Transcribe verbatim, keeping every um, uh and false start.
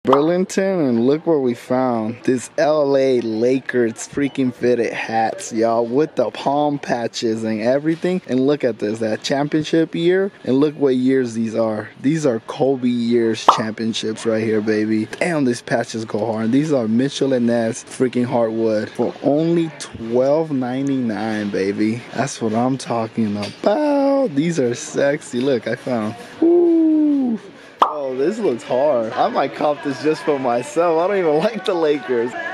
Burlington, and look what we found. This L A Lakers freaking fitted hats, y'all, with the palm patches and everything. And look at this, that championship year, and look what years these are. These are Kobe years championships right here, baby. Damn, these patches go hard. These are Mitchell and Ness freaking hardwood for only twelve ninety-nine, baby. That's what I'm talking about. These are sexy. Look, I found. Woo. Oh, this looks hard. I might cop this just for myself. I don't even like the Lakers.